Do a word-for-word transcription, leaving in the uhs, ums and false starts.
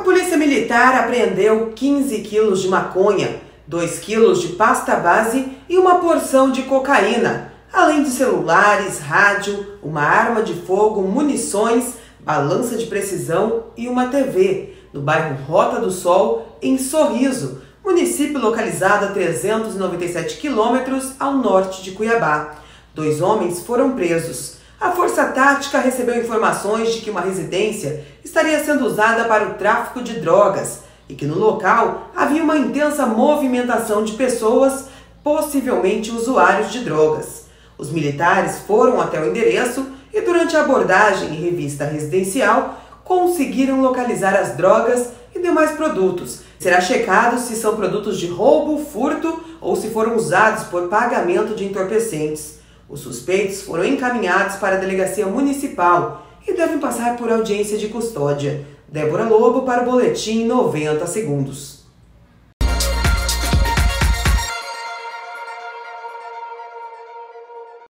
Polícia Militar apreendeu quinze quilos de maconha, dois quilos de pasta base e uma porção de cocaína, além de celulares, rádio, uma arma de fogo, munições, balança de precisão e uma T V, no bairro Rota do Sol, em Sorriso, município localizado a trezentos e noventa e sete quilômetros ao norte de Cuiabá. Dois homens foram presos. A Força Tática recebeu informações de que uma residência estaria sendo usada para o tráfico de drogas e que no local havia uma intensa movimentação de pessoas, possivelmente usuários de drogas. Os militares foram até o endereço e, durante a abordagem e revista residencial, conseguiram localizar as drogas e demais produtos. Será checado se são produtos de roubo, furto ou se foram usados por pagamento de entorpecentes. Os suspeitos foram encaminhados para a delegacia municipal e devem passar por audiência de custódia. Débora Lobo para o Boletim noventa segundos.